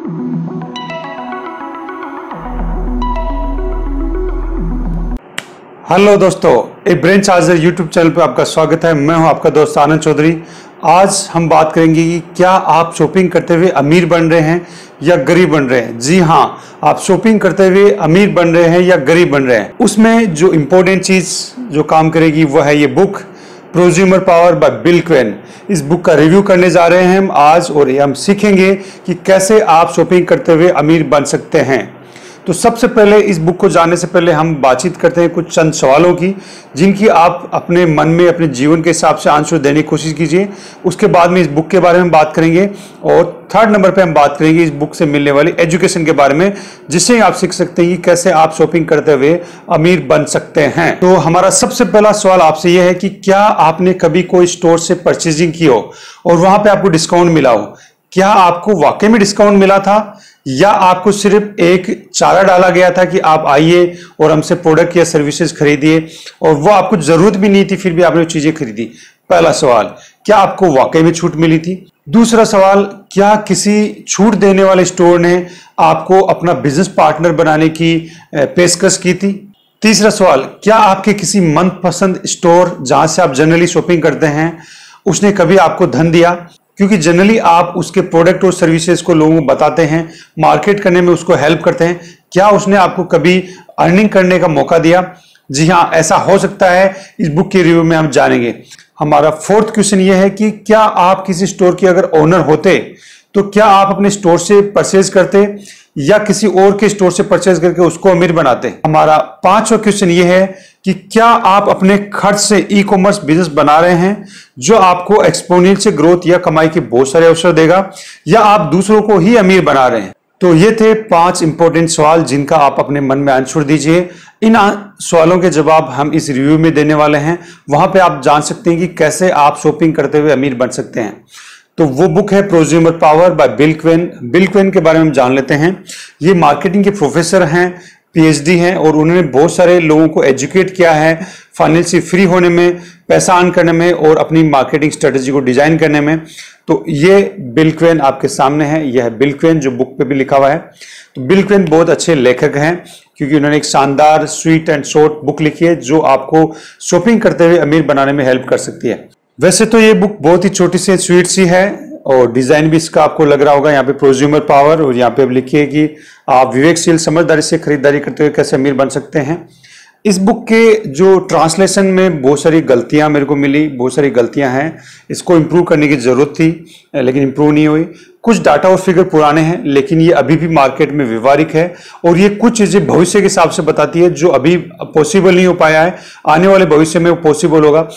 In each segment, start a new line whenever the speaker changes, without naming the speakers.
Hello दोस्तों, एक brain charger YouTube channel पर आपका स्वागत है। मैं हूं आपका दोस्त आनंद चौधरी। आज हम बात करेंगे कि क्या आप शॉपिंग करते हुए अमीर बन रहे हैं या गरीब बन रहे हैं। जी हां, आप शॉपिंग करते हुए अमीर बन रहे हैं या गरीब बन रहे हैं। उसमें जो इम्पोर्टेंट चीज़ जो काम करेगी वो है ये book prosumer power by Bill Quain. इस बुक का रिव्यू करने जा रहे हैं हम आज, और हम सीखेंगे कि कैसे आप शॉपिंग करते हुए अमीर बन सकते हैं। तो सबसे पहले इस बुक को जानने से पहले हम बातचीत करते हैं कुछ चंद सवालों की, जिनकी आप अपने मन में अपने जीवन के हिसाब से आंसर देने की कोशिश कीजिए। उसके बाद में इस बुक के बारे में बात करेंगे, और थर्ड नंबर पे हम बात करेंगे इस बुक से मिलने वाली एजुकेशन के बारे में, जिससे आप सीख सकते हैं कि कैसे आप शॉपिंग करते हुए अमीर बन सकते हैं। तो हमारा सबसे पहला सवाल आपसे यह है कि क्या आपने कभी कोई स्टोर से परचेजिंग की हो और वहां पे आपको डिस्काउंट मिला हो। क्या आपको वाकई में डिस्काउंट मिला था, या आपको सिर्फ एक चारा डाला गया था कि आप आइए और हमसे प्रोडक्ट या सर्विसेज खरीदिए, और वो आपको जरूरत भी नहीं थी फिर भी आपने चीजें खरीदी। पहला सवाल, क्या आपको वाकई में छूट मिली थी। दूसरा सवाल, क्या किसी छूट देने वाले स्टोर ने आपको अपना बिजनेस पार्टनर बनाने की पेशकश की थी। तीसरा सवाल, क्या आपके किसी मनपसंद स्टोर जहां से आप जनरली शॉपिंग करते हैं उसने कभी आपको धन दिया, क्योंकि जनरली आप उसके प्रोडक्ट और सर्विसेज को लोगों को बताते हैं, मार्केट करने में उसको हेल्प करते हैं। क्या उसने आपको कभी अर्निंग करने का मौका दिया। जी हाँ, ऐसा हो सकता है। इस बुक के रिव्यू में हम जानेंगे। हमारा फोर्थ क्वेश्चन ये है कि क्या आप किसी स्टोर के अगर ओनर होते तो क्या आप अपने स्टोर से परचेज करते या किसी और के स्टोर से परचेज करके उसको अमीर बनाते। हमारा पांचवा क्वेश्चन ये है कि क्या आप अपने खर्च से ई कॉमर्स बिजनेस बना रहे हैं जो आपको एक्सपोनेंशियल ग्रोथ या कमाई के बहुत सारे अवसर देगा, या आप दूसरों को ही अमीर बना रहे हैं। तो ये थे 5 इंपॉर्टेंट सवाल जिनका आप अपने मन में आंसर दीजिए। इन सवालों के जवाब हम इस रिव्यू में देने वाले हैं। वहां पे आप जान सकते हैं कि कैसे आप शॉपिंग करते हुए अमीर बन सकते हैं। तो वो बुक है prosumer power by Bill Quain. Bill Quain के बारे में हम जान लेते हैं। ये मार्केटिंग के प्रोफेसर हैं, पीएचडी हैं, और उन्होंने बहुत सारे लोगों को एजुकेट किया है फाइनेंशियली फ्री होने में, पैसा अर्न करने में, और अपनी मार्केटिंग स्ट्रेटेजी को डिजाइन करने में। तो ये बिल क्वेन आपके सामने है। यह है बिल क्वेन जो बुक पे भी लिखा हुआ है। तो बिल क्वेन बहुत अच्छे लेखक हैं, क्योंकि उन्होंने एक शानदार स्वीट एंड शॉर्ट बुक लिखी है जो आपको शॉपिंग करते हुए अमीर बनाने में हेल्प कर सकती है। वैसे तो ये बुक बहुत ही छोटी सी स्वीट सी है, और डिजाइन भी इसका आपको लग रहा होगा। यहाँ पे प्रोज्यूमर पावर, और यहाँ पे अब लिखिए कि आप विवेकशील समझदारी से खरीदारी करते हुए कैसे अमीर बन सकते हैं। इस बुक के जो ट्रांसलेशन में बहुत सारी गलतियां मेरे को मिली, बहुत सारी गलतियां हैं। इसको इम्प्रूव करने की जरूरत थी, लेकिन इम्प्रूव नहीं हुई। कुछ डाटा और फिगर पुराने हैं, लेकिन ये अभी भी मार्केट में व्यवहारिक है, और ये कुछ चीजें भविष्य के हिसाब से बताती है जो अभी पॉसिबल नहीं हो पाया है, आने वाले भविष्य में वो पॉसिबल होगा।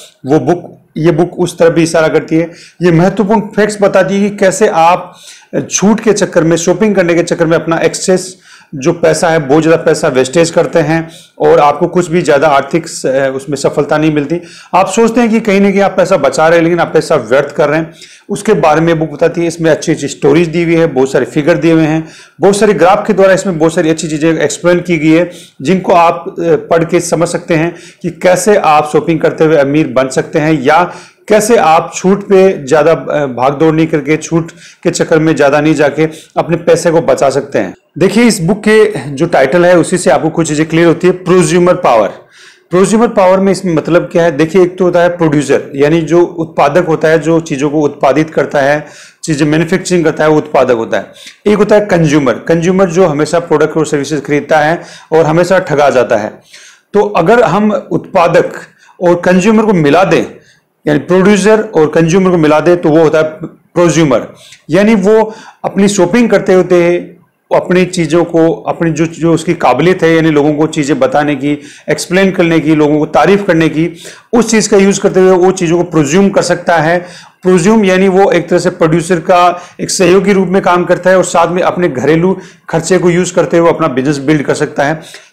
ये बुक उस तरफ भी इशारा करती है। ये महत्वपूर्ण फैक्ट्स बताती है कि कैसे आप छूट के चक्कर में, शॉपिंग करने के चक्कर में अपना एक्सेस जो पैसा है, बहुत ज्यादा पैसा वेस्टेज करते हैं, और आपको कुछ भी ज्यादा आर्थिक उसमें सफलता नहीं मिलती। आप सोचते हैं कि कहीं ना कहीं आप पैसा बचा रहे हैं, लेकिन आप पैसा व्यर्थ कर रहे हैं। उसके बारे में बुक बताती है। इसमें अच्छी अच्छी स्टोरीज दी हुई है, बहुत सारे फिगर दिए हुए हैं, बहुत सारे ग्राफ के द्वारा इसमें बहुत सारी अच्छी चीजें एक्सप्लेन की गई है, जिनको आप पढ़ के समझ सकते हैं कि कैसे आप शॉपिंग करते हुए अमीर बन सकते हैं, या कैसे आप छूट पे ज्यादा भागदौड़ नहीं करके, छूट के चक्कर में ज्यादा नहीं जाके अपने पैसे को बचा सकते हैं। देखिए, इस बुक के जो टाइटल है उसी से आपको कुछ चीजें क्लियर होती है। Prosumer power. प्रोज्यूमर पावर में इसमें मतलब क्या है। देखिए, एक तो होता है प्रोड्यूसर, यानी जो उत्पादक होता है, जो चीजों को उत्पादित करता है, चीजें मैन्युफैक्चरिंग करता है, वो उत्पादक होता है। एक होता है कंज्यूमर। कंज्यूमर जो हमेशा प्रोडक्ट और सर्विसेज खरीदता है और हमेशा ठगा जाता है। तो अगर हम उत्पादक और कंज्यूमर को मिला दें, यानी प्रोड्यूसर और कंज्यूमर को मिला दे, तो वो होता है प्रोज्यूमर। यानी वो अपनी शॉपिंग करते होते हैं, अपनी चीजों को, अपनी जो उसकी काबिलियत है, यानी लोगों को चीजें बताने की, एक्सप्लेन करने की, लोगों को तारीफ करने की, उस चीज का यूज करते हुए वो चीजों को प्रोज्यूम कर सकता है। प्रोज्यूम यानी वो एक तरह से प्रोड्यूसर का एक सहयोगी रूप में काम करता है, और साथ में अपने घरेलू खर्चे को यूज करते हुए अपना बिजनेस बिल्ड कर सकता है।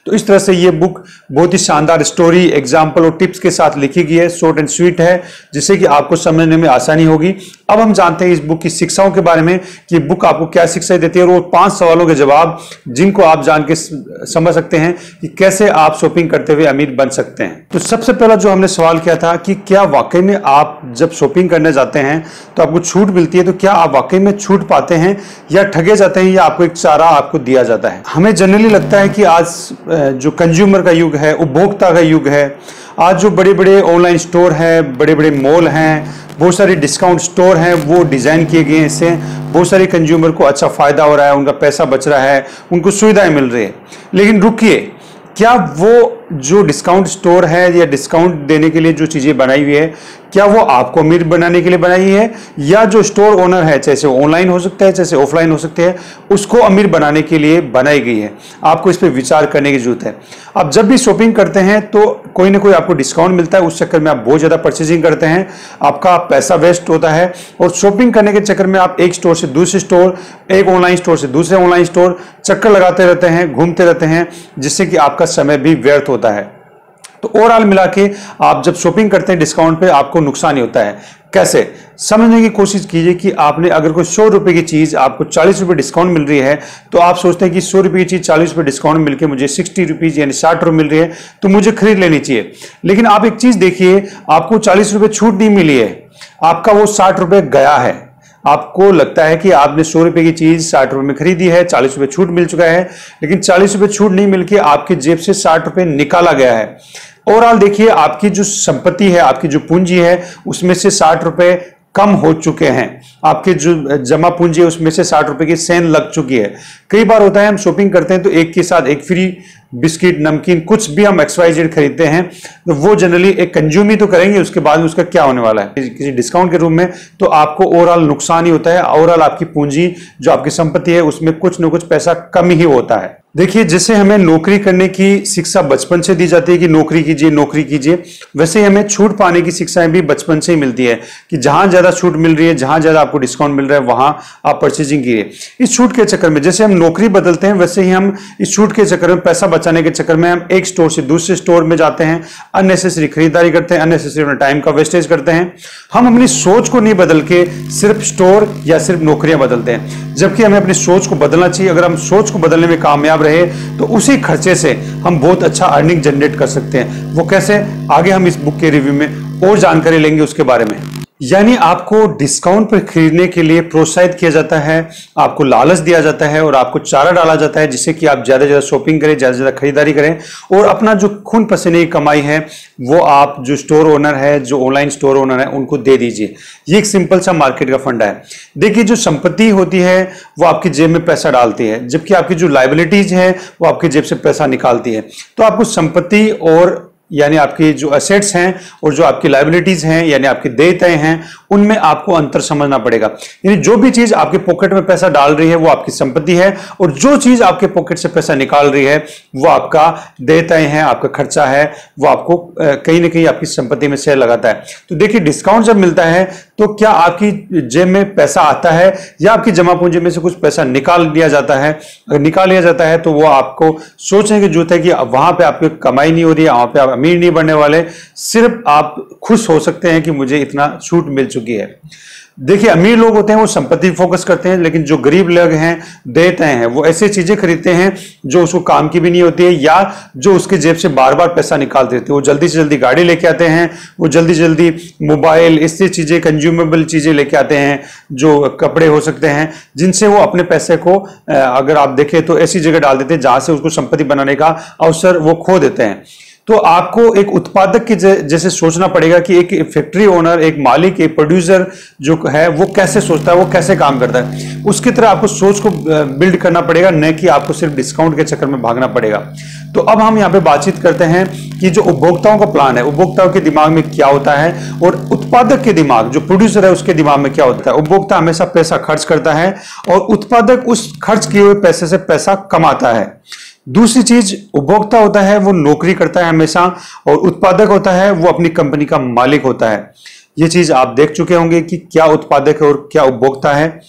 तो इस तरह से ये बुक बहुत ही शानदार स्टोरी, एग्जाम्पल और टिप्स के साथ लिखी गई है, शॉर्ट एंड स्वीट है, जिससे कि आपको समझने में आसानी होगी। अब हम जानते हैं इस बुक की शिक्षाओं के बारे में कि बुक आपको क्या शिक्षा देती है, और वो 5 सवालों के जवाब जिनको आप जान के समझ सकते हैं कि कैसे आप शॉपिंग करते हुए अमीर बन सकते हैं। तो सबसे पहला जो हमने सवाल किया था कि क्या वाकई में आप जब शॉपिंग करने जाते हैं तो आपको छूट मिलती है, तो क्या आप वाकई में छूट पाते हैं या ठगे जाते हैं, या आपको एक चारा आपको दिया जाता है। हमें जनरली लगता है कि आज जो कंज्यूमर का युग है, उपभोक्ता का युग है, आज जो बड़े बड़े ऑनलाइन स्टोर हैं, बड़े बड़े मॉल हैं, बहुत सारे डिस्काउंट स्टोर हैं, वो डिज़ाइन किए गए हैं, इससे बहुत सारे कंज्यूमर को अच्छा फ़ायदा हो रहा है, उनका पैसा बच रहा है, उनको सुविधाएं मिल रही है। लेकिन रुकिए, क्या वो जो डिस्काउंट स्टोर है या डिस्काउंट देने के लिए जो चीज़ें बनाई हुई है, क्या वो आपको अमीर बनाने के लिए बनाई है, या जो स्टोर ओनर है, चाहे ऑनलाइन हो सकता है चाहे ऑफलाइन हो सकते हैं, उसको अमीर बनाने के लिए बनाई गई है। आपको इस पर विचार करने की जरूरत है। आप जब भी शॉपिंग करते हैं तो कोई ना कोई आपको डिस्काउंट मिलता है, उस चक्कर में आप बहुत ज़्यादा परचेजिंग करते हैं, आपका पैसा वेस्ट होता है, और शॉपिंग करने के चक्कर में आप एक स्टोर से दूसरे स्टोर, एक ऑनलाइन स्टोर से दूसरे ऑनलाइन स्टोर चक्कर लगाते रहते हैं, घूमते रहते हैं, जिससे कि आपका समय भी व्यर्थ होता है। तो ओवरऑल मिला के आप जब शॉपिंग करते हैं डिस्काउंट पे, आपको नुकसान ही होता है। कैसे समझने की कोशिश कीजिए कि आपने अगर कोई 100 रुपए की चीज आपको 40 रुपए डिस्काउंट मिल रही है, तो आप सोचते हैं कि 100 रुपए की चीज 40 रुपए डिस्काउंट मिलकर मुझे 60 रुपीज यानी 60 रुपए मिल रही है, तो मुझे खरीद लेनी चाहिए। लेकिन आप एक चीज देखिए, आपको 40 रुपए छूट नहीं मिली है, आपका वो 60 रुपए गया है। आपको लगता है कि आपने 100 रुपए की चीज 60 रुपए में खरीदी है, 40 रुपए छूट मिल चुका है, लेकिन 40 रुपए छूट नहीं मिलकर आपके जेब से 60 रुपए निकाला गया है। ओवरऑल देखिए, आपकी जो संपत्ति है, आपकी जो पूंजी है, उसमें से 60 रुपए कम हो चुके हैं। आपके जो जमा पूंजी है उसमें से 60 रुपए की सेन लग चुकी है। कई बार होता है हम शॉपिंग करते हैं तो एक के साथ एक फ्री, बिस्किट, नमकीन, कुछ भी हम XYZ खरीदते हैं, तो वो जनरली एक कंज्यूम ही तो करेंगे, उसके बाद उसका क्या होने वाला है किसी डिस्काउंट के रूप में, तो आपको ओवरऑल नुकसान ही होता है। ओवरऑल आपकी पूंजी जो आपकी संपत्ति है उसमें कुछ न कुछ पैसा कम ही होता है। देखिए, जैसे हमें नौकरी करने की शिक्षा बचपन से दी जाती है कि नौकरी कीजिए नौकरी कीजिए, वैसे ही हमें छूट पाने की शिक्षाएं भी बचपन से ही मिलती है कि जहां ज्यादा छूट मिल रही है, जहां ज्यादा आपको डिस्काउंट मिल रहा है, वहां आप परचेजिंग कीजिए। इस छूट के चक्कर में जैसे हम नौकरी बदलते हैं, वैसे ही हम इस छूट के चक्कर में, पैसा बचाने के चक्कर में, हम एक स्टोर से दूसरे स्टोर में जाते हैं, अननेसेसरी खरीदारी करते हैं, अननेसेसरी अपने टाइम का वेस्टेज करते हैं। हम अपनी सोच को नहीं बदल के सिर्फ स्टोर या सिर्फ नौकरियां बदलते हैं, जबकि हमें अपनी सोच को बदलना चाहिए। अगर हम सोच को बदलने में कामयाब रहे तो उसी खर्चे से हम बहुत अच्छा अर्निंग जनरेट कर सकते हैं। वो कैसे, आगे हम इस बुक के रिव्यू में और जानकारी लेंगे उसके बारे में। यानी आपको डिस्काउंट पर खरीदने के लिए प्रोत्साहित किया जाता है, आपको लालच दिया जाता है और आपको चारा डाला जाता है, जिससे कि आप ज्यादा से ज्यादा शॉपिंग करें, ज्यादा से ज्यादा खरीदारी करें, और अपना जो खून पसीने की कमाई है वो आप जो स्टोर ओनर है, जो ऑनलाइन स्टोर ओनर है, उनको दे दीजिए। ये एक सिंपल सा मार्केट का फंडा है। देखिए, जो संपत्ति होती है वो आपकी जेब में पैसा डालती है, जबकि आपकी जो लायबिलिटीज है वो आपकी जेब से पैसा निकालती है। तो आपको संपत्ति और यानी आपकी जो एसेट्स हैं और जो आपकी लायबिलिटीज हैं यानी आपकी देयताएं हैं, उनमें आपको अंतर समझना पड़ेगा। यानी जो भी चीज आपके पॉकेट में पैसा डाल रही है वो आपकी संपत्ति है, और जो चीज आपके पॉकेट से पैसा निकाल रही है वो आपका देयताएं हैं, आपका खर्चा है, वो आपको कहीं ना कहीं आपकी संपत्ति में शेयर लगाता है। तो देखिए, डिस्काउंट जब मिलता है तो क्या आपकी जेब में पैसा आता है या आपकी जमा पूंजी में से कुछ पैसा निकाल लिया जाता है? अगर निकाल लिया जाता है तो वो आपको सोचने की जरूरत है कि वहां पे आपकी कमाई नहीं हो रही है, वहां पे आप अमीर नहीं बनने वाले, सिर्फ आप खुश हो सकते हैं कि मुझे इतना छूट मिल चुकी है। देखिए, अमीर लोग होते हैं वो संपत्ति फोकस करते हैं, लेकिन जो गरीब लोग हैं, देते हैं, वो ऐसी चीजें खरीदते हैं जो उसको काम की भी नहीं होती है या जो उसके जेब से बार बार पैसा निकाल देते हैं। वो जल्दी से जल्दी गाड़ी लेके आते हैं, वो जल्दी जल्दी मोबाइल, इससे चीजें, कंज्यूमेबल चीजें लेके आते हैं, जो कपड़े हो सकते हैं, जिनसे वो अपने पैसे को अगर आप देखें तो ऐसी जगह डाल देते हैं जहां से उसको संपत्ति बनाने का अवसर वो खो देते हैं। तो आपको एक उत्पादक के जैसे सोचना पड़ेगा कि एक फैक्ट्री ओनर, एक मालिक, एक प्रोड्यूसर जो है वो कैसे सोचता है, वो कैसे काम करता है, उसकी तरह आपको सोच को बिल्ड करना पड़ेगा, न कि आपको सिर्फ डिस्काउंट के चक्कर में भागना पड़ेगा। तो अब हम यहाँ पे बातचीत करते हैं कि जो उपभोक्ताओं का प्लान है, उपभोक्ताओं के दिमाग में क्या होता है और उत्पादक के दिमाग, जो प्रोड्यूसर है, उसके दिमाग में क्या होता है। उपभोक्ता हमेशा पैसा खर्च करता है और उत्पादक उस खर्च किए हुए पैसे से पैसा कमाता है। दूसरी चीज, उपभोक्ता होता है वो नौकरी करता है हमेशा, और उत्पादक होता है वो अपनी कंपनी का मालिक होता है। ये चीज आप देख चुके होंगे कि क्या उत्पादक है और क्या उपभोक्ता है।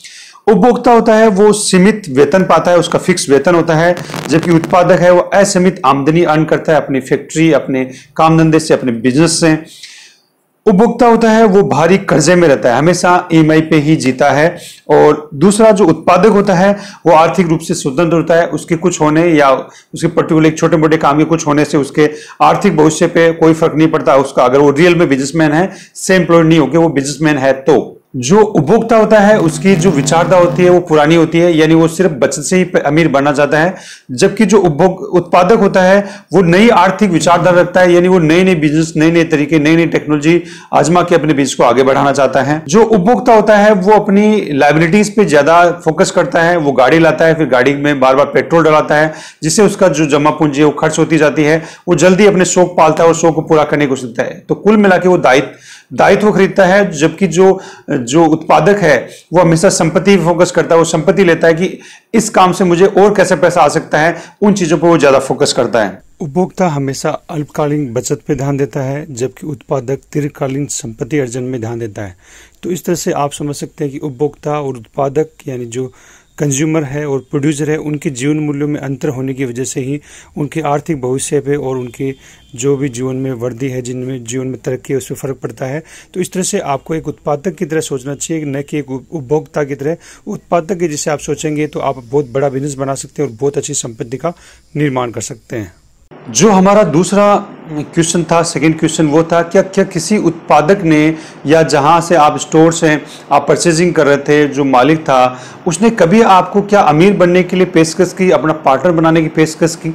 उपभोक्ता होता है वो सीमित वेतन पाता है, उसका फिक्स वेतन होता है, जबकि उत्पादक है वो असीमित आमदनी अर्न करता है अपनी फैक्ट्री, अपने काम धंधे से, अपने बिजनेस से। उपभोक्ता होता है वो भारी कर्जे में रहता है, हमेशा ईएमआई पे ही जीता है। और दूसरा जो उत्पादक होता है वो आर्थिक रूप से स्वतंत्र होता है, उसके कुछ होने या उसके पर्टिकुलर छोटे मोटे काम के कुछ होने से उसके आर्थिक भविष्य पे कोई फर्क नहीं पड़ता उसका, अगर वो रियल में बिजनेसमैन है, से एम्प्लॉय नहीं होकर वो बिजनेसमैन है। तो जो उपभोक्ता होता है उसकी जो विचारधारा होती है वो पुरानी होती है, यानी वो सिर्फ बचत से ही अमीर बनना चाहता है, जबकि जो उत्पादक होता है वो नई आर्थिक विचारधारा रखता है, यानी वो नए नए बिजनेस, नए नए तरीके, नई नई टेक्नोलॉजी आजमा के अपने बिजनेस को आगे बढ़ाना चाहता है। जो उपभोक्ता होता है वो अपनी लायबिलिटीज पे ज्यादा फोकस करता है, वो गाड़ी लाता है, फिर गाड़ी में बार बार पेट्रोल डलाता है, जिससे उसका जो जमा पूंजी है वो खर्च होती जाती है, वो जल्दी अपने शौक पालता है और शौक को पूरा करने की कोशिश करता है। तो कुल मिला के वो दायित्व खरीदता है, जबकि जो उत्पादक है वो हमेशा संपत्ति पे फोकस करता है, वो संपत्ति लेता है कि इस काम से मुझे और कैसे पैसा आ सकता है, उन चीजों पर वो ज्यादा फोकस करता है। उपभोक्ता हमेशा अल्पकालीन बचत पे ध्यान देता है, जबकि उत्पादक दीर्घकालीन संपत्ति अर्जन में ध्यान देता है। तो इस तरह से आप समझ सकते हैं कि उपभोक्ता और उत्पादक यानी जो कंज्यूमर है और प्रोड्यूसर है, उनके जीवन मूल्यों में अंतर होने की वजह से ही उनके आर्थिक भविष्य पे और उनके जो भी जीवन में वृद्धि है, जिनमें जीवन में तरक्की है, उस पर फर्क पड़ता है। तो इस तरह से आपको एक उत्पादक की तरह सोचना चाहिए, न कि एक उपभोक्ता की तरह। उत्पादक के जैसे आप सोचेंगे तो आप बहुत बड़ा बिजनेस बना सकते हैं और बहुत अच्छी संपत्ति का निर्माण कर सकते हैं। जो हमारा दूसरा क्वेश्चन था, सेकंड क्वेश्चन, वो था क्या किसी उत्पादक ने या जहां से आप स्टोर से आप परचेजिंग कर रहे थे, जो मालिक था, उसने कभी आपको क्या अमीर बनने के लिए पेशकश की, अपना पार्टनर बनाने की पेशकश की?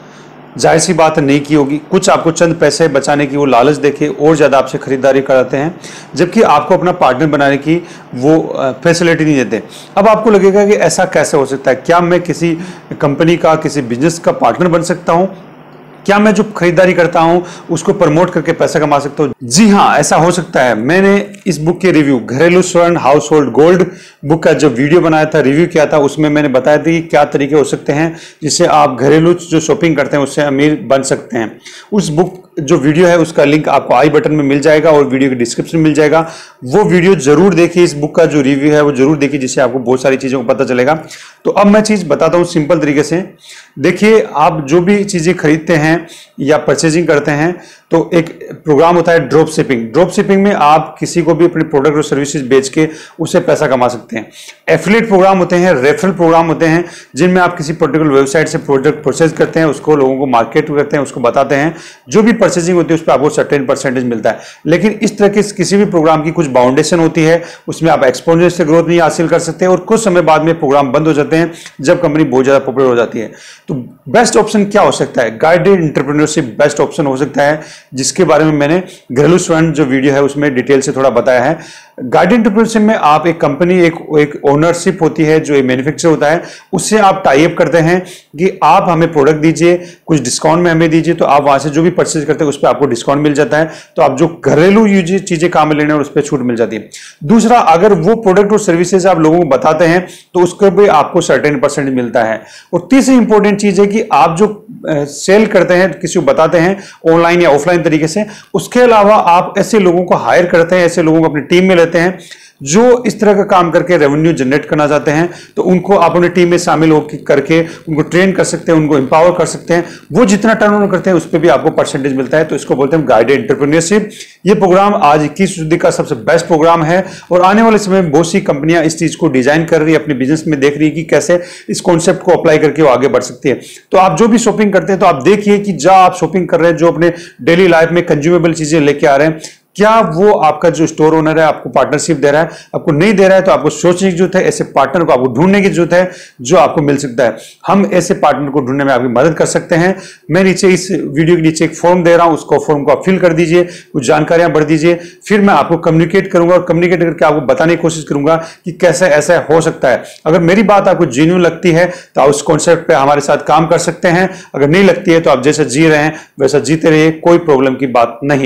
जाहिर सी बात नहीं की होगी। कुछ आपको चंद पैसे बचाने की वो लालच देके और ज़्यादा आपसे खरीदारी कराते हैं, जबकि आपको अपना पार्टनर बनाने की वो फैसिलिटी नहीं देते। अब आपको लगेगा कि ऐसा कैसे हो सकता है, क्या मैं किसी कंपनी का, किसी बिजनेस का पार्टनर बन सकता हूँ? क्या मैं जो खरीदारी करता हूं उसको प्रमोट करके पैसा कमा सकता हूं? जी हां, ऐसा हो सकता है। मैंने इस बुक के रिव्यू, घरेलू स्वर्ण हाउस होल्ड गोल्ड बुक का जो वीडियो बनाया था, रिव्यू किया था, उसमें मैंने बताया था कि क्या तरीके हो सकते हैं जिससे आप घरेलू जो शॉपिंग करते हैं उससे अमीर बन सकते हैं। उस बुक जो वीडियो है उसका लिंक आपको आई बटन में मिल जाएगा और वीडियो के डिस्क्रिप्शन में मिल जाएगा। वो वीडियो जरूर देखिए, इस बुक का जो रिव्यू है वो जरूर देखिए, जिससे आपको बहुत सारी चीजों को पता चलेगा। तो अब मैं चीज बताता हूं सिंपल तरीके से। देखिए, आप जो भी चीजें खरीदते हैं या परचेजिंग करते हैं तो एक प्रोग्राम होता है ड्रॉप शिपिंग। ड्रॉप शिपिंग में आप किसी को भी अपने प्रोडक्ट और सर्विसेज बेच के उससे पैसा कमा सकते हैं। एफिलिएट प्रोग्राम होते हैं, रेफरल प्रोग्राम होते हैं, जिनमें आप किसी पर्टिकुलर वेबसाइट से प्रोडक्ट परचेज करते हैं, उसको लोगों को मार्केट करते हैं, उसको बताते हैं, जो भी परचेजिंग होती है उस पर आपको सर्टेन परसेंटेज मिलता है। लेकिन इस तरह के किसी भी प्रोग्राम की कुछ बाउंडेशन होती है, उसमें आप एक्सपोनेंशियल से ग्रोथ नहीं हासिल कर सकते और कुछ समय बाद में प्रोग्राम बंद हो जाते हैं जब कंपनी बहुत ज्यादा पॉपुलर हो जाती है। तो बेस्ट ऑप्शन क्या हो सकता है? गाइडेड एंटरप्रेन्योरशिप बेस्ट ऑप्शन हो सकता है, जिसके बारे में मैंने घरेलू स्वर्ण जो वीडियो है उसमें डिटेल से थोड़ा बताया है। गाइडेड एंटरप्रेन्योरशिप में आप एक कंपनी, एक ओनरशिप होती है, जो एक मैन्युफैक्चर होता है, उससे आप टाई अप करते हैं कि आप हमें प्रोडक्ट दीजिए, कुछ डिस्काउंट में हमें दीजिए, तो आप वहां से जो भी परचेज करते हैं उस पर आपको डिस्काउंट मिल जाता है। तो आप जो घरेलू चीजें काम में लेने और उस पर छूट मिल जाती है। दूसरा, अगर वो प्रोडक्ट और सर्विसेज आप लोगों को बताते हैं तो उसको भी आपको सर्टेन परसेंट मिलता है। और तीसरी इंपॉर्टेंट चीज है कि आप जो सेल करते हैं, किसी को बताते हैं ऑनलाइन या ऑफलाइन तरीके से, उसके अलावा आप ऐसे लोगों को हायर करते हैं, ऐसे लोगों को अपनी टीम में लेते हैं जो इस तरह का काम करके रेवेन्यू जनरेट करना चाहते हैं। तो उनको आप अपनी टीम में शामिल होकर करके उनको ट्रेन कर सकते हैं, उनको एम्पावर कर सकते हैं। वो जितना टर्नओवर करते हैं उस पर भी आपको परसेंटेज मिलता है। तो इसको बोलते हैं गाइडेड एंटरप्रेन्योरशिप। ये प्रोग्राम आज 21 सदी का सबसे बेस्ट प्रोग्राम है और आने वाले समय में बहुत सी कंपनियां इस चीज को डिजाइन कर रही है, अपने बिजनेस में देख रही है कि कैसे इस कॉन्सेप्ट को अप्लाई करके वो आगे बढ़ सकती है। तो आप जो भी शॉपिंग करते हैं तो आप देखिए कि जहां आप शॉपिंग कर रहे हैं, जो अपने डेली लाइफ में कंज्यूमेबल चीजें लेके आ रहे हैं, क्या वो आपका जो स्टोर ओनर है आपको पार्टनरशिप दे रहा है? आपको नहीं दे रहा है तो आपको सोचने की जरूरत है, ऐसे पार्टनर को आपको ढूंढने की जरूरत है जो आपको मिल सकता है। हम ऐसे पार्टनर को ढूंढने में आपकी मदद कर सकते हैं। मैं नीचे इस वीडियो के नीचे एक फॉर्म दे रहा हूं, उसको फॉर्म को आप फिल कर दीजिए, कुछ जानकारियां भर दीजिए, फिर मैं आपको कम्युनिकेट करूंगा और कम्युनिकेट करके आपको बताने की कोशिश करूंगा कि कैसे ऐसा हो सकता है। अगर मेरी बात आपको जेन्युइन लगती है तो आप उस कॉन्सेप्ट पे हमारे साथ काम कर सकते हैं। अगर नहीं लगती है तो आप जैसा जी रहे हैं वैसा जीते रहिए, कोई प्रॉब्लम की बात नहीं है।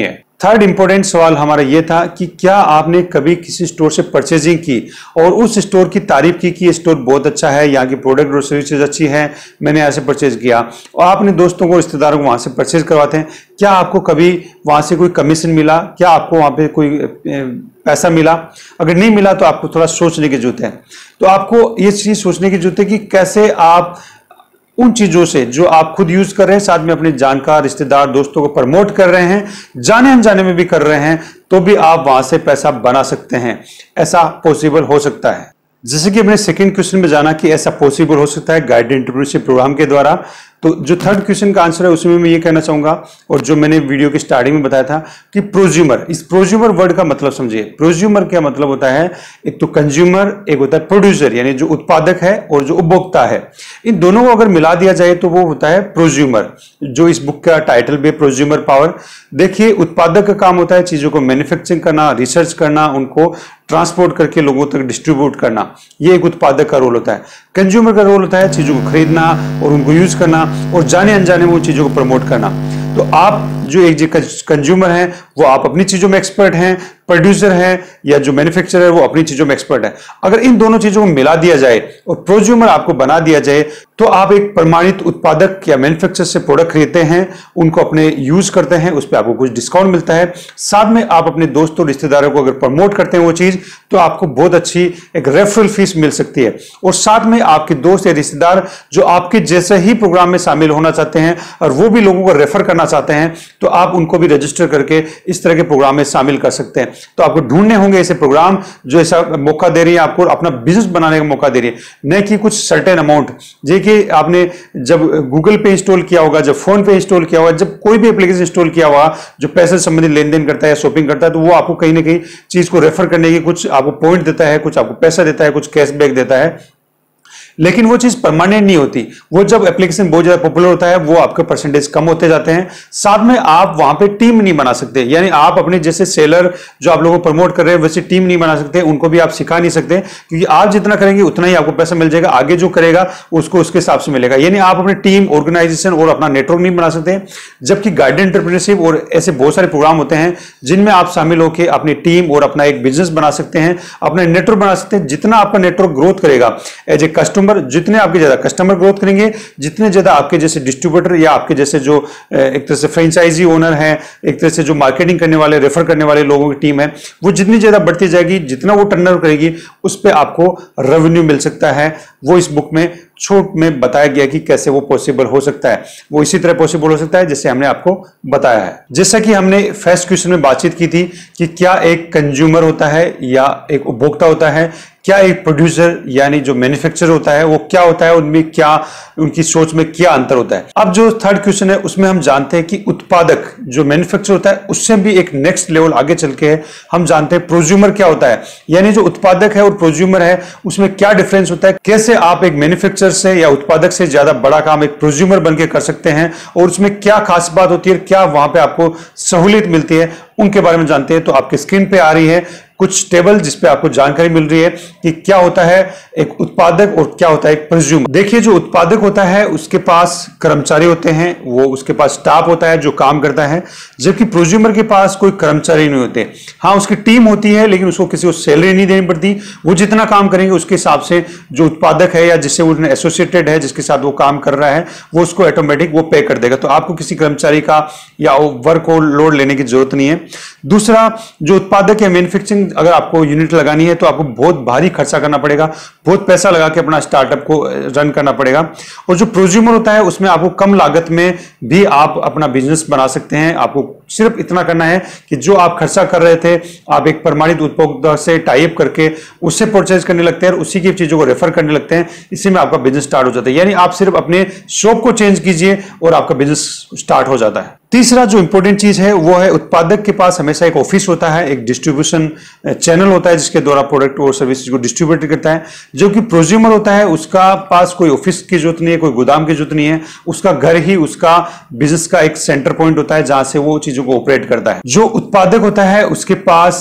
थर्ड इंपॉर्टेंट सवाल हमारा यह था कि क्या आपने कभी किसी स्टोर से परचेजिंग की और उस स्टोर की तारीफ की कि ये स्टोर बहुत अच्छा है, यहाँ की प्रोडक्ट और सर्विसेज अच्छी है, मैंने यहाँ से परचेज किया, और आपने दोस्तों को रिश्तेदारों को वहां से परचेज करवाते हैं, क्या आपको कभी वहां से कोई कमीशन मिला, क्या आपको वहां पे कोई पैसा मिला? अगर नहीं मिला तो आपको थोड़ा सोचने की जरूरत है। तो आपको ये चीज सोचने की जरूरत है कि कैसे आप उन चीजों से जो आप खुद यूज कर रहे हैं, साथ में अपने जानकार रिश्तेदार दोस्तों को प्रमोट कर रहे हैं, जाने अनजाने में भी कर रहे हैं, तो भी आप वहां से पैसा बना सकते हैं। ऐसा पॉसिबल हो सकता है। जैसे कि अपने सेकंड क्वेश्चन में जाना कि ऐसा पॉसिबल हो सकता है गाइडेड एंटरप्रेन्योरशिप प्रोग्राम के द्वारा, तो जो थर्ड क्वेश्चन का आंसर है उसमें मैं ये कहना चाहूंगा, और जो मैंने वीडियो की स्टार्टिंग में बताया था कि प्रोज्यूमर, इस प्रोज्यूमर वर्ड का मतलब समझिए। प्रोज्यूमर क्या मतलब होता है? एक तो कंज्यूमर, एक होता है प्रोड्यूसर, यानी जो उत्पादक है और जो उपभोक्ता है, इन दोनों को अगर मिला दिया जाए तो वो होता है प्रोज्यूमर, जो इस बुक का टाइटल भी प्रोज्यूमर पावर। देखिए, उत्पादक का काम होता है चीजों को मैन्युफैक्चरिंग करना, रिसर्च करना, उनको ट्रांसपोर्ट करके लोगों तक डिस्ट्रीब्यूट करना, ये एक उत्पादक का रोल होता है। कंज्यूमर का रोल होता है चीजों को खरीदना और उनको यूज करना और जाने अनजाने में उन चीजों को प्रमोट करना। तो आप जो एक कंज्यूमर हैं वो आप अपनी चीजों में एक्सपर्ट हैं, प्रोड्यूसर है या जो मैन्युफैक्चरर है वो अपनी चीजों में एक्सपर्ट है। अगर इन दोनों चीजों को मिला दिया जाए और प्रोज्यूमर आपको बना दिया जाए तो आप एक प्रमाणित उत्पादक या मैन्युफैक्चरर से प्रोडक्ट खरीदते हैं, उनको अपने यूज करते हैं, उस पर आपको कुछ डिस्काउंट मिलता है, साथ में आप अपने दोस्तों रिश्तेदारों को अगर प्रमोट करते हैं वो चीज, तो आपको बहुत अच्छी एक रेफरल फीस मिल सकती है। और साथ में आपके दोस्त या रिश्तेदार जो आपके जैसे ही प्रोग्राम में शामिल होना चाहते हैं और वो भी लोगों को रेफर करना चाहते हैं, तो आप उनको भी रजिस्टर करके इस तरह के प्रोग्राम में शामिल कर सकते हैं। तो आपको ढूंढने होंगे ऐसे प्रोग्राम जो ऐसा मौका दे रही है, आपको अपना बिजनेस बनाने का मौका दे रही है, न कि कुछ सर्टेन अमाउंट। देखिए, आपने जब गूगल पे इंस्टॉल किया होगा, जब फोन पे इंस्टॉल किया होगा, जब कोई भी एप्लीकेशन इंस्टॉल किया होगा जो पैसे संबंधित लेन देन करता है या शॉपिंग करता है, तो वो आपको कहीं ना कहीं चीज को रेफर करने की कुछ आपको पॉइंट देता है, कुछ आपको पैसा देता है, कुछ कैशबैक देता है, लेकिन वो चीज परमानेंट नहीं होती। वो जब एप्लीकेशन बहुत ज्यादा पॉपुलर होता है वो आपके परसेंटेज कम होते जाते हैं। साथ में आप वहां पे टीम नहीं बना सकते, यानी आप अपने जैसे सेलर जो आप लोगों को प्रमोट कर रहे हैं वैसे टीम नहीं बना सकते, उनको भी आप सिखा नहीं सकते, क्योंकि आप जितना करेंगे उतना ही आपको पैसा मिल जाएगा, आगे जो करेगा उसको उसके हिसाब से मिलेगा। यानी आप अपनी टीम, ऑर्गेनाइजेशन और अपना नेटवर्क नहीं बना सकते। जबकि गाइडेड एंटरप्रेन्योरशिप और ऐसे बहुत सारे प्रोग्राम होते हैं जिनमें आप शामिल होकर अपनी टीम और अपना एक बिजनेस बना सकते हैं, अपना नेटवर्क बना सकते हैं। जितना आपका नेटवर्क ग्रोथ करेगा एज ए कस्टमर, जितने आपके ज्यादा कस्टमर ग्रोथ करेंगे, जितने ज्यादा आपके जैसे डिस्ट्रीब्यूटर या आपके जैसे जो एक तरह से फ्रेंचाइजी ओनर है, एक तरह से जो मार्केटिंग करने वाले, रेफर करने वाले लोगों की टीम है, वो जितनी ज्यादा बढ़ती जाएगी, जितना वो टर्नओवर करेगी, उस पर आपको रेवेन्यू मिल सकता है। वो इस बुक में छोट में बताया गया कि कैसे वो पॉसिबल हो सकता है। वो इसी तरह पॉसिबल हो सकता है जैसे हमने आपको बताया है। जैसा कि हमने फर्स्ट क्वेश्चन में बातचीत की थी कि क्या एक कंज्यूमर होता है या एक उपभोक्ता होता है, क्या एक प्रोड्यूसर यानी जो मैन्युफैक्चरर होता है वो क्या होता है, उनमें क्या, उनकी सोच में क्या अंतर होता है। अब जो थर्ड क्वेश्चन है उसमें हम जानते हैं कि उत्पादक जो मैन्युफैक्चरर होता है उससे भी एक नेक्स्ट लेवल आगे चल के हम जानते हैं प्रोज्यूमर क्या होता है, यानी जो उत्पादक है और प्रोज्यूमर है उसमें क्या डिफरेंस होता है, कैसे आप एक मैन्युफैक्चरर से या उत्पादक से ज्यादा बड़ा काम एक प्रोज्यूमर बनके कर सकते हैं, और उसमें क्या खास बात होती है, क्या वहां पे आपको सहूलियत मिलती है, उनके बारे में जानते हैं। तो आपके स्क्रीन पे आ रही है कुछ टेबल जिसपे आपको जानकारी मिल रही है कि क्या होता है एक उत्पादक और क्या होता है एक प्रोज्यूमर। देखिए, जो उत्पादक होता है उसके पास कर्मचारी होते हैं, वो उसके पास स्टाफ होता है जो काम करता है, जबकि प्रोज्यूमर के पास कोई कर्मचारी नहीं होते। हाँ, उसकी टीम होती है लेकिन उसको किसी को सैलरी नहीं देनी पड़ती, वो जितना काम करेंगे उसके हिसाब से जो उत्पादक है या जिससे वो एसोसिएटेड है, जिसके साथ वो काम कर रहा है, वो उसको ऑटोमेटिक वो पे कर देगा। तो आपको किसी कर्मचारी का या वर्क लोड लेने की जरूरत नहीं है। दूसरा, जो उत्पादक या मैन्युफैक्चरिंग अगर आपको यूनिट लगानी है तो आपको बहुत भारी खर्चा करना पड़ेगा, बहुत पैसा लगा के अपना स्टार्टअप को रन करना पड़ेगा। और जो प्रोज्यूमर होता है उसमें आपको कम लागत में भी आप अपना बिजनेस बना सकते हैं। आपको सिर्फ इतना करना है कि जो आप खर्चा कर रहे थे आप एक प्रमाणित उपभोक्ता से टाई अप करके उससे परचेज करने लगते हैं और उसी की चीजों को रेफर करने लगते हैं, इसी में आपका बिजनेस स्टार्ट हो जाता है। यानी आप सिर्फ अपने शॉप को चेंज कीजिए और आपका बिजनेस स्टार्ट हो जाता है। तीसरा जो इंपॉर्टेंट चीज है वो है उत्पादक के पास हमेशा एक ऑफिस होता है, एक डिस्ट्रीब्यूशन चैनल होता है जिसके द्वारा प्रोडक्ट और सर्विसेज को डिस्ट्रीब्यूट करता है। जो कि प्रोज्यूमर होता है उसका पास कोई ऑफिस की जरूरत नहीं है, कोई गोदाम की जरूरत नहीं है, उसका घर ही उसका बिजनेस का एक सेंटर पॉइंट होता है जहां से वो चीजों को ऑपरेट करता है। जो उत्पादक होता है उसके पास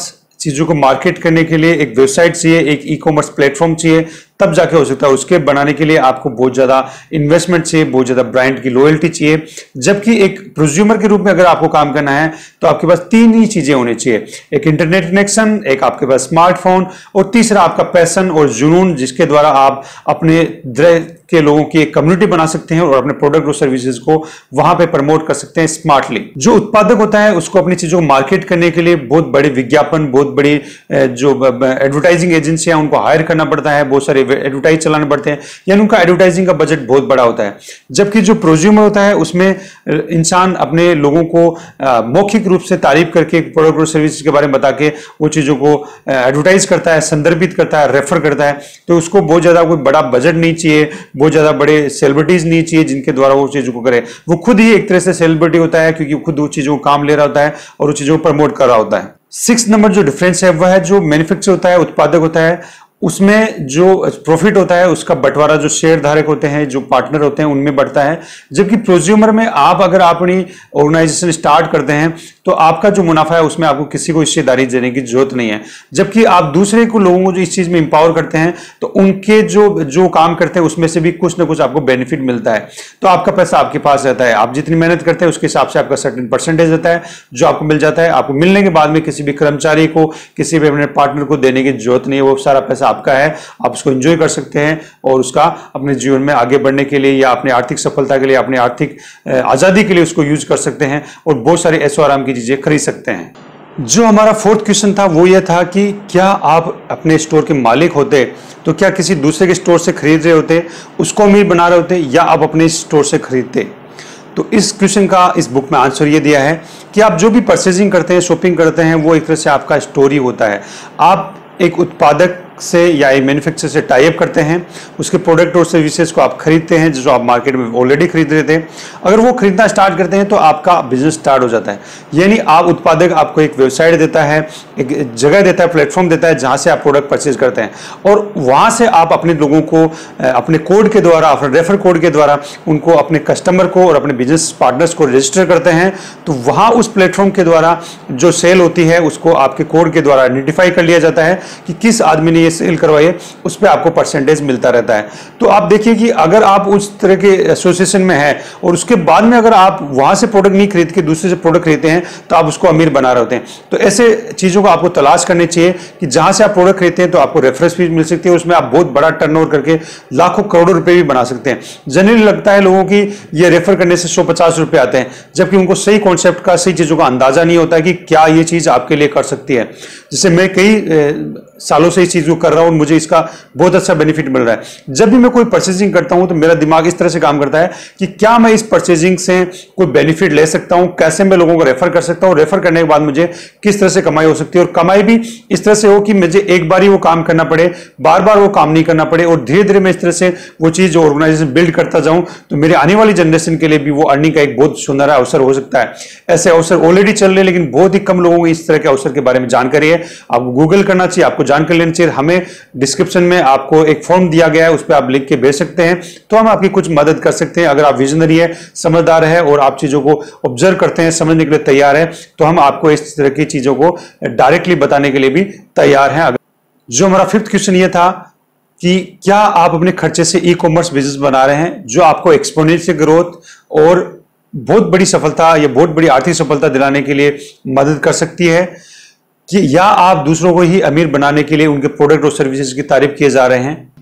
चीज़ों को मार्केट करने के लिए एक वेबसाइट चाहिए, एक ई कॉमर्स प्लेटफॉर्म चाहिए, तब जाके हो सकता है। उसके बनाने के लिए आपको बहुत ज़्यादा इन्वेस्टमेंट चाहिए, बहुत ज़्यादा ब्रांड की लॉयल्टी चाहिए। जबकि एक प्रोज्यूमर के रूप में अगर आपको काम करना है तो आपके पास 3 ही चीज़ें होनी चाहिए, एक इंटरनेट कनेक्शन, एक आपके पास स्मार्टफोन और तीसरा आपका पैशन और जुनून, जिसके द्वारा आप अपने के लोगों की एक कम्युनिटी बना सकते हैं और अपने प्रोडक्ट और सर्विसेज को वहां पे प्रमोट कर सकते हैं स्मार्टली। जो उत्पादक होता है उसको अपनी चीजों को मार्केट करने के लिए बहुत बड़े विज्ञापन, बहुत बड़ी जो एडवर्टाइजिंग एजेंसियां उनको हायर करना पड़ता है, बहुत सारे एडवर्टाइज चलाने पड़ते हैं, यानी उनका एडवर्टाइजिंग का बजट बहुत बड़ा होता है। जबकि जो प्रोज्यूमर होता है उसमें इंसान अपने लोगों को मौखिक रूप से तारीफ करके प्रोडक्ट और सर्विस के बारे में बता के वो चीजों को एडवर्टाइज करता है, संदर्भित करता है, रेफर करता है। तो उसको बहुत ज्यादा कोई बड़ा बजट नहीं चाहिए, बहुत ज्यादा बड़े सेलिब्रिटीज नहीं चाहिए जिनके द्वारा वो चीजों को करे। वो खुद ही एक तरह से सेलिब्रिटी होता है, क्योंकि खुद वो चीजों को काम ले रहा होता है और वो चीजों को प्रमोट कर रहा होता है। 6 नंबर जो डिफरेंस है वह है जो मैन्युफैक्चर होता है, उत्पादक होता है, उसमें जो प्रॉफिट होता है उसका बंटवारा जो शेयर धारक होते हैं, जो पार्टनर होते हैं, उनमें बढ़ता है। जबकि प्रोज्यूमर में आप अगर अपनी ऑर्गेनाइजेशन स्टार्ट करते हैं तो आपका जो मुनाफा है उसमें आपको किसी को हिस्सेदारी देने की जरूरत नहीं है। जबकि आप दूसरे को लोगों को जो इस चीज में इंपावर करते हैं तो उनके जो काम करते हैं उसमें से भी कुछ ना कुछ आपको बेनिफिट मिलता है। तो आपका पैसा आपके पास रहता है, आप जितनी मेहनत करते हैं उसके हिसाब से आपका सर्टेन परसेंटेज रहता है जो आपको मिल जाता है। आपको मिलने के बाद में किसी भी कर्मचारी को, किसी भी अपने पार्टनर को देने की जरूरत नहीं है, वो सारा पैसा आपका है, आप उसको एंजॉय कर सकते हैं और उसका अपने जीवन में आगे बढ़ने के लिए या अपनी आर्थिक सफलता के लिए, अपनी आर्थिक आजादी के लिए उसको यूज कर सकते हैं और बहुत सारी ऐशो आराम की चीजें खरीद सकते हैं। जो हमारा 4th क्वेश्चन था वो ये था कि क्या आप अपने स्टोर के मालिक होते तो क्या किसी दूसरे के स्टोर से खरीद रहे होते, उसको अमीर बना रहे होते, या आप अपने स्टोर से खरीदते? तो इस क्वेश्चन का इस बुक में आंसर ये दिया है कि आप जो भी परचेजिंग करते हैं, शॉपिंग करते हैं, वो एक तरह से आपका स्टोरी होता है। आप एक उत्पादक से या एक मैन्युफैक्चरर से टाई अप करते हैं, उसके प्रोडक्ट और सर्विसेज को आप खरीदते हैं जो आप मार्केट में ऑलरेडी खरीद रहे थे। अगर वो खरीदना स्टार्ट करते हैं तो आपका बिजनेस स्टार्ट हो जाता है। यानी आप उत्पादक आपको एक वेबसाइट देता है, एक जगह देता है, प्लेटफॉर्म देता है जहां से आप प्रोडक्ट परचेज करते हैं और वहां से आप अपने लोगों को अपने कोड के द्वारा, अपने रेफर कोड के द्वारा उनको, अपने कस्टमर को और अपने बिजनेस पार्टनर्स को रजिस्टर करते हैं। तो वहां उस प्लेटफॉर्म के द्वारा जो सेल होती है उसको आपके कोड के द्वारा आइडेंटिफाई कर लिया जाता है कि किस आदमी ने ये सेल करवाई है, उस पर आपको परसेंटेज मिलता रहता है। तो आप देखिए कि अगर आप उस तरह के एसोसिएशन में हैं और उसके बाद में अगर आप वहां से प्रोडक्ट नहीं खरीद के दूसरे से प्रोडक्ट खरीदते हैं तो आप उसको अमीर बना रहे होते हैं। तो ऐसे चीजों को आपको तलाश करनी चाहिए कि जहां से आप प्रोडक्ट खरीदते हैं तो आपको रेफरेंस फीस मिल सकती है, उसमें आप बहुत बड़ा टर्नओवर करके लाखों करोड़ों रुपए भी बना सकते हैं। जनरली लगता है लोगों की ये रेफर करने से 150 रुपए आते हैं, जबकि उनको सही कॉन्सेप्ट का, सही चीजों का अंदाजा नहीं होता है कि क्या ये चीज आपके लिए कर सकती है। जैसे मैं कई सालों से इस चीज को कर रहा हूं और मुझे इसका बहुत अच्छा बेनिफिट मिल रहा है। जब भी मैं कोई परचेजिंग करता हूं तो मेरा दिमाग इस तरह से काम करता है कि क्या मैं इस परचेजिंग से कोई बेनिफिट ले सकता हूं, कैसे मैं लोगों को रेफर कर सकता हूं, रेफर करने के बाद मुझे किस तरह से कमाई हो सकती है, और कमाई भी इस तरह से हो कि मुझे एक बार ही वो काम करना पड़े, बार बार वो काम नहीं करना पड़े, और धीरे धीरे मैं इस तरह से वो चीज ऑर्गेनाइजेशन बिल्ड करता जाऊं तो मेरे आने वाली जनरेशन के लिए भी वो अर्निंग का एक बहुत सुंदर अवसर हो सकता है। ऐसे अवसर ऑलरेडी चल रहे हैं लेकिन बहुत ही कम लोगों को इस तरह के अवसर के बारे में जानकारी है। आपको गूगल करना चाहिए, आपको जानकारी लेनी चाहिए। हमें डिस्क्रिप्शन में आपको एक फॉर्म दिया गया है, उस पर आप लिख के भेज सकते हैं तो हम आपकी कुछ मदद कर सकते हैं। अगर आप विजनरी है, समझदार है और आप चीजों को ऑब्जर्व करते हैं, समझने के लिए तैयार है, तो हम आपको इस तरह की चीजों को डायरेक्टली बताने के लिए भी तैयार हैं। जो हमारा 5th क्वेश्चन ये था कि क्या आप अपने खर्चे से ई कॉमर्स बिजनेस बना रहे हैं जो आपको एक्सपोनेंशियल ग्रोथ और बहुत बड़ी सफलता या बहुत बड़ी आर्थिक सफलता दिलाने के लिए मदद कर सकती है, कि या आप दूसरों को ही अमीर बनाने के लिए उनके प्रोडक्ट और सर्विसेज की तारीफ किए जा रहे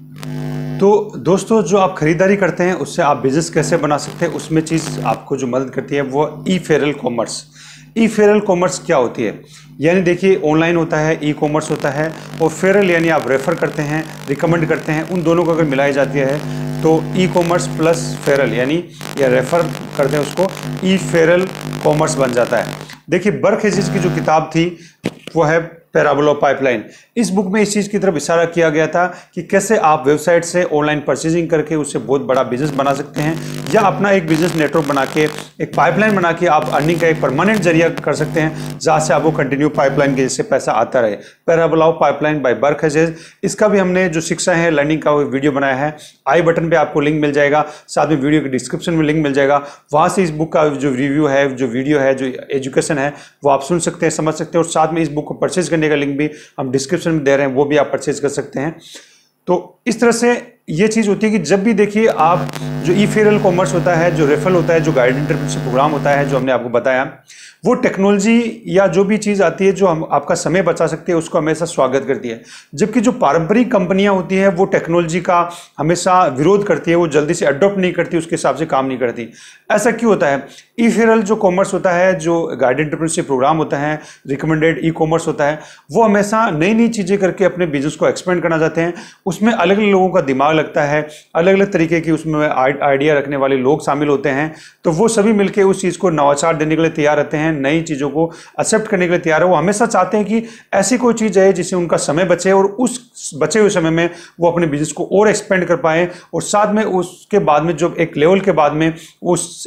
हैं। तो दोस्तों, जो आप खरीदारी करते हैं उससे आप बिजनेस कैसे बना सकते हैं, उसमें चीज आपको जो मदद करती है वो e feral commerce. E feral commerce क्या होती है? यानी देखिए, ऑनलाइन होता है, ई कॉमर्स होता है, और फेरल यानी आप रेफर करते हैं, रिकमेंड करते हैं, उन दोनों को अगर मिलाई जाती है तो ई कॉमर्स प्लस फेरल यानी या रेफर करते हैं उसको ई फेरल कॉमर्स बन जाता है। देखिए, बर्क हेजिज की जो किताब थी वो है पैराबोल ऑफ पाइपलाइन। इस बुक में इस चीज़ की तरफ इशारा किया गया था कि कैसे आप वेबसाइट से ऑनलाइन परचेजिंग करके उससे बहुत बड़ा बिजनेस बना सकते हैं, या अपना एक बिजनेस नेटवर्क बना के, एक पाइपलाइन बना के आप अर्निंग का एक परमानेंट जरिया कर सकते हैं जहाँ से आपको कंटिन्यू पाइपलाइन के जैसे पैसा आता रहे। Parable of pipeline by Burke Hedges, इसका भी हमने जो शिक्षा है लर्निंग का वीडियो बनाया है, आई बटन पे आपको लिंक मिल जाएगा, साथ में वीडियो के डिस्क्रिप्शन में लिंक मिल जाएगा। वहाँ से इस बुक का जो रिव्यू है, जो वीडियो है, जो एजुकेशन है वो आप सुन सकते हैं, समझ सकते हैं। और साथ में इस बुक को परचेज करने का लिंक भी हम डिस्क्रिप्शन में दे रहे हैं, वो भी आप परचेज कर सकते हैं। तो इस तरह से ये चीज़ होती है कि जब भी देखिए आप जो ई-फेरल कॉमर्स होता है, जो रेफरल होता है, जो गाइडेड एंटरप्रेन्योरशिप प्रोग्राम होता है, जो हमने आपको बताया, वो टेक्नोलॉजी या जो भी चीज़ आती है जो हम आपका समय बचा सकते हैं उसको हमेशा स्वागत करती है। जबकि जो पारंपरिक कंपनियां होती हैं वो टेक्नोलॉजी का हमेशा विरोध करती है, वो जल्दी से अडॉप्ट नहीं करती, उसके हिसाब से काम नहीं करती। ऐसा क्यों होता है? ई-फेरल जो कॉमर्स होता है, जो गाइडेड एंटरप्रेन्योरशिप प्रोग्राम होता है, रिकमेंडेड ई कॉमर्स होता है, वो हमेशा नई नई चीज़ें करके अपने बिजनेस को एक्सपेंड करना चाहते हैं। उसमें अलग अलग लोगों का दिमाग लगता है, अलग अलग तरीके की उसमें आइडिया रखने वाले लोग शामिल होते हैं। तो वो सभी मिलकर उस चीज़ को नवाचार देने के लिए तैयार रहते हैं, नई चीज़ों को एक्सेप्ट करने के लिए तैयार है। वो हमेशा चाहते हैं कि ऐसी कोई चीज़ है जिससे उनका समय बचे और उस बचे हुए समय में वो अपने बिजनेस को और एक्सपेंड कर पाएं, और साथ में उसके बाद में जो एक लेवल के बाद में उस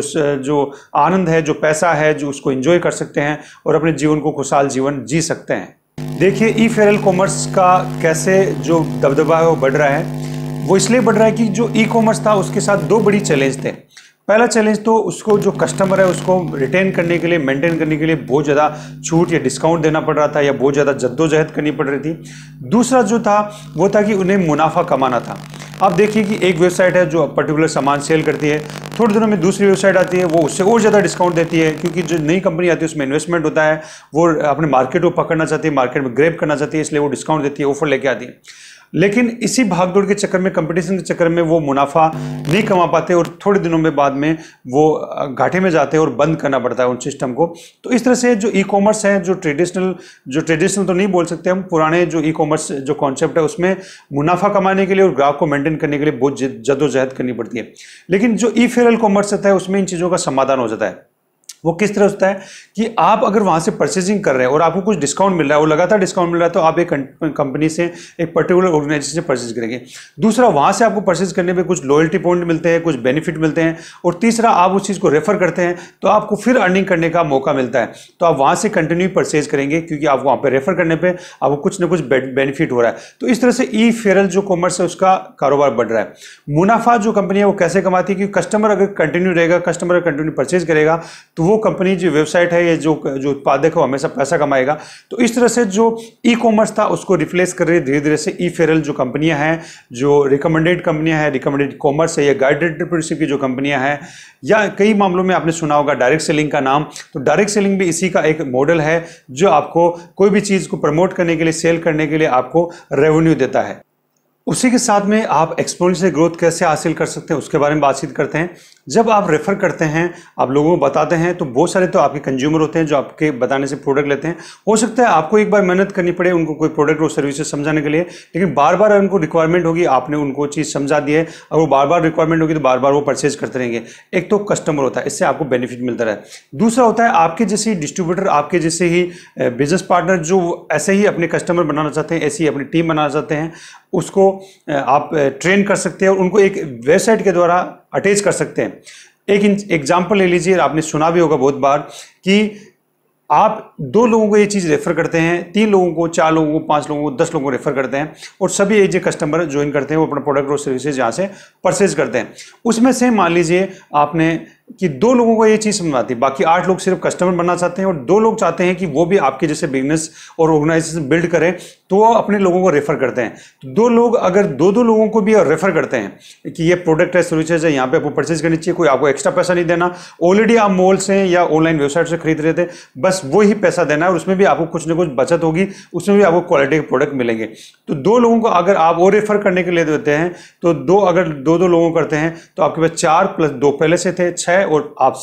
जो आनंद है, जो पैसा है, जो उसको एंजॉय कर सकते हैं और अपने जीवन को खुशहाल जीवन जी सकते हैं। देखिए ई-फेरल कॉमर्स का कैसे जो दबदबा है वो बढ़ रहा है। वो इसलिए बढ़ रहा है कि जो ई कॉमर्स था उसके साथ दो बड़ी चैलेंज थे। पहला चैलेंज तो उसको जो कस्टमर है उसको रिटेन करने के लिए, मेंटेन करने के लिए बहुत ज़्यादा छूट या डिस्काउंट देना पड़ रहा था, या बहुत ज़्यादा जद्दोजहद करनी पड़ रही थी। दूसरा जो था वो था कि उन्हें मुनाफा कमाना था। आप देखिए कि एक वेबसाइट है जो पर्टिकुलर सामान सेल करती है, थोड़े दिनों में दूसरी वेबसाइट आती है, वो उससे और ज़्यादा डिस्काउंट देती है, क्योंकि जो नई कंपनी आती है उसमें इन्वेस्टमेंट होता है, वो अपने मार्केट को पकड़ना चाहती है, मार्केट में ग्रैब करना चाहती है, इसलिए वो डिस्काउंट देती है, ऑफर लेके आती है। लेकिन इसी भागदौड़ के चक्कर में, कंपटीशन के चक्कर में वो मुनाफा नहीं कमा पाते और थोड़े दिनों में बाद में वो घाटे में जाते हैं और बंद करना पड़ता है उन सिस्टम को। तो इस तरह से जो ई कॉमर्स है, जो ट्रेडिशनल तो नहीं बोल सकते हम, पुराने जो ई कॉमर्स जो कॉन्सेप्ट है उसमें मुनाफा कमाने के लिए और ग्राहक को मेंटेन करने के लिए बहुत जद्दोजहद करनी पड़ती है। लेकिन जो ई-फेरल कॉमर्स होता है उसमें इन चीज़ों का समाधान हो जाता है। वो किस तरह होता है कि आप अगर वहाँ से परचेजिंग कर रहे हैं और आपको कुछ डिस्काउंट मिल रहा है, वो लगातार डिस्काउंट मिल रहा है, तो आप एक कंपनी से, एक पर्टिकुलर ऑर्गेनाइजेशन से परचेज करेंगे। दूसरा, वहाँ से आपको परचेज करने पे कुछ लॉयल्टी पॉइंट मिलते हैं, कुछ बेनिफिट मिलते हैं। और तीसरा, आप उस चीज़ को रेफर करते हैं तो आपको फिर अर्निंग करने का मौका मिलता है, तो आप वहाँ से कंटिन्यू परचेज करेंगे, क्योंकि आप वहाँ पर रेफर करने पर आपको कुछ ना कुछ बेनिफिट हो रहा है। तो इस तरह से ई-फेरल जो कॉमर्स है उसका कारोबार बढ़ रहा है। मुनाफा जो कंपनी है वो कैसे कमाती है कि कस्टमर अगर कंटिन्यू रहेगा, कस्टमर अगर कंटिन्यू परचेज करेगा, तो वो कंपनी जो वेबसाइट है, ये जो उत्पादक है वो हमेशा पैसा कमाएगा। तो इस तरह से जो ई कॉमर्स था उसको रिप्लेस कर रही है धीरे धीरे से ई-फेरल जो कंपनियां हैं, जो रिकमेंडेड कंपनियां हैं, रिकमेंडेड कॉमर्स है, या गाइडेड एंटरप्रेन्योरशिप की जो कंपनियां हैं, या कई मामलों में आपने सुना होगा डायरेक्ट सेलिंग का नाम। तो डायरेक्ट सेलिंग भी इसी का एक मॉडल है, जो आपको कोई भी चीज़ को प्रमोट करने के लिए, सेल करने के लिए आपको रेवेन्यू देता है। उसी के साथ में आप एक्सपोनेंशियल ग्रोथ कैसे हासिल कर सकते हैं उसके बारे में बातचीत करते हैं। जब आप रेफर करते हैं, आप लोगों को बताते हैं, तो बहुत सारे तो आपके कंज्यूमर होते हैं जो आपके बताने से प्रोडक्ट लेते हैं। हो सकता है आपको एक बार मेहनत करनी पड़े उनको कोई प्रोडक्ट और सर्विसेज समझाने के लिए, लेकिन बार बार उनको रिक्वायरमेंट होगी, आपने उनको चीज़ समझा दी है, और वो बार बार रिक्वायरमेंट होगी तो बार बार वो परचेज करते रहेंगे। एक तो कस्टमर होता है, इससे आपको बेनिफिट मिलता रहे। दूसरा होता है आपके जैसे ही डिस्ट्रीब्यूटर, आपके जैसे ही बिजनेस पार्टनर जो ऐसे ही अपने कस्टमर बनाना चाहते हैं, ऐसी ही अपनी टीम बनाना चाहते हैं, उसको आप ट्रेन कर सकते हैं और उनको एक वेबसाइट के द्वारा अटैच कर सकते हैं। एक एग्जांपल ले लीजिए, आपने सुना भी होगा बहुत बार कि आप 2 लोगों को ये चीज़ रेफर करते हैं, 3 लोगों को, 4 लोगों को, 5 लोगों को, 10 लोगों को रेफर करते हैं, और सभी एज कस्टमर ज्वाइन करते हैं, वो अपना प्रोडक्ट और सर्विसेज यहाँ से परचेज करते हैं। उसमें से मान लीजिए आपने कि 2 लोगों को ये चीज़ समझ आती है, बाकी 8 लोग सिर्फ कस्टमर बनना चाहते हैं, और 2 लोग चाहते हैं कि वो भी आपके जैसे बिजनेस और ऑर्गेनाइजेशन बिल्ड करें, तो वो अपने लोगों को रेफर करते हैं। तो 2 लोग अगर 2 लोगों को भी रेफर करते हैं कि ये प्रोडक्ट है, सर्विसेज है, यहाँ पे आपको परचेज करनी चाहिए, कोई आपको एक्स्ट्रा पैसा नहीं देना, ऑलरेडी आप मॉल से या ऑनलाइन वेबसाइट से खरीद रहे थे, बस वो ही पैसा देना है, और उसमें भी आपको कुछ ना कुछ बचत होगी, उसमें भी आपको क्वालिटी के प्रोडक्ट मिलेंगे। तो 2 लोगों को अगर आप और रेफर करने के लिए देते हैं, तो अगर 2 लोगों को करते हैं, तो आपके पास 4 + 2 पहले से थे 6, और आप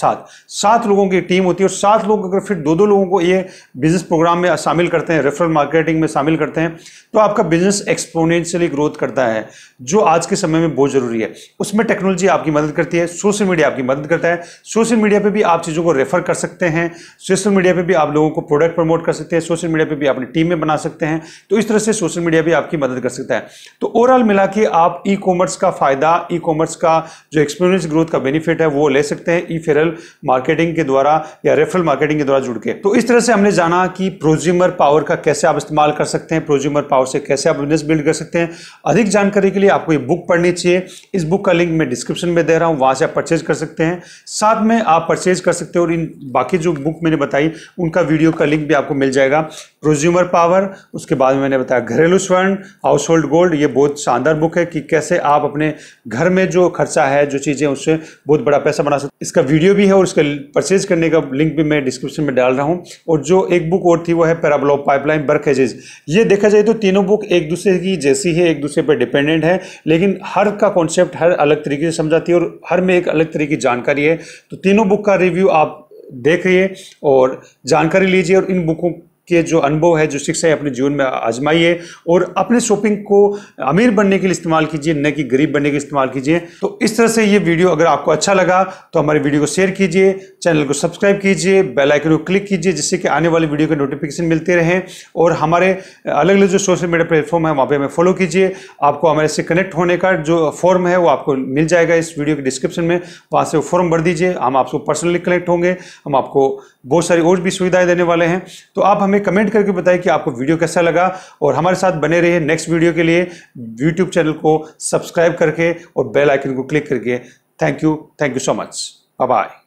7 लोगों की टीम होती है। और 7 लोग अगर फिर 2 लोगों को ये बिजनेस प्रोग्राम में शामिल करते हैं, रेफरल मार्केटिंग में शामिल करते हैं, तो आपका बिजनेस एक्सपोनेंशियली ग्रोथ करता है, जो आज के समय में बहुत जरूरी है। उसमें टेक्नोलॉजी आपकी मदद करती है, सोशल मीडिया आपकी मदद करता है। सोशल मीडिया पे भी आप चीज़ों को रेफर कर सकते हैं, सोशल मीडिया पे भी आप लोगों को प्रोडक्ट प्रमोट कर सकते हैं, सोशल मीडिया पे भी अपनी टीम में बना सकते हैं। तो इस तरह से सोशल मीडिया भी आपकी मदद कर सकता है। तो ओवरऑल मिला के आप ई कॉमर्स का फायदा, ई कॉमर्स का जो एक्सपोनेंशियल ग्रोथ का बेनिफिट है वो ले सकते हैं। सकते हैं ई-फेरल मार्केटिंग के द्वारा या रेफरल मार्केटिंग के द्वारा जुड़ के। तो इस तरह से हमने जाना कि प्रोज्यूमर पावर का कैसे आप इस्तेमाल कर सकते हैं, प्रोज्यूमर पावर से कैसे आप बिजनेस बिल्ड कर सकते हैं। अधिक जानकारी के लिए आपको ये बुक पढ़नी चाहिए। इस बुक का लिंक मैं डिस्क्रिप्शन में दे रहा हूं, वहां से आप परचेज कर सकते हैं। साथ में आप परचेज कर सकते हो और इन बाकी जो बुक मैंने बताई उनका वीडियो का लिंक भी आपको मिल जाएगा। प्रोज्यूमर पावर, उसके बाद में मैंने बताया घरेलू स्वर्ण, हाउस होल्ड गोल्ड। ये बहुत शानदार बुक है कि कैसे आप अपने घर में जो खर्चा है, जो चीज़ें, उससे बहुत बड़ा पैसा बना सकते। इसका वीडियो भी है और इसका परचेज करने का लिंक भी मैं डिस्क्रिप्शन में डाल रहा हूँ। और जो एक बुक और थी वो है पैराबोला पाइपलाइन बर्क हेजेस। ये देखा जाए तो तीनों बुक एक दूसरे की जैसी है, एक दूसरे पर डिपेंडेंट है, लेकिन हर का कॉन्सेप्ट हर अलग तरीके से समझाती है और हर में एक अलग तरीके की जानकारी है। तो तीनों बुक का रिव्यू आप देखिए और जानकारी लीजिए और इन बुकों के जो अनुभव है, जो शिक्षा है, अपने जीवन में आजमाइए और अपने शॉपिंग को अमीर बनने के लिए इस्तेमाल कीजिए, न कि गरीब बनने के लिए इस्तेमाल कीजिए। तो इस तरह से ये वीडियो अगर आपको अच्छा लगा तो हमारे वीडियो को शेयर कीजिए, चैनल को सब्सक्राइब कीजिए, बेल आइकन को क्लिक कीजिए, जिससे कि आने वाली वीडियो के नोटिफिकेशन मिलते रहें। और हमारे अलग अलग जो सोशल मीडिया प्लेटफॉर्म है वहाँ पर हमें फॉलो कीजिए। आपको हमारे से कनेक्ट होने का जो फॉर्म है वो आपको मिल जाएगा इस वीडियो के डिस्क्रिप्शन में, वहाँ से वो फॉर्म भर दीजिए। हम आपको पर्सनली कनेक्ट होंगे, हम आपको बहुत सारी और भी सुविधाएं देने वाले हैं। तो आप हमें कमेंट करके बताइए कि आपको वीडियो कैसा लगा और हमारे साथ बने रहिए नेक्स्ट वीडियो के लिए यूट्यूब चैनल को सब्सक्राइब करके और बेल आइकन को क्लिक करके। Thank you so much. Bye bye.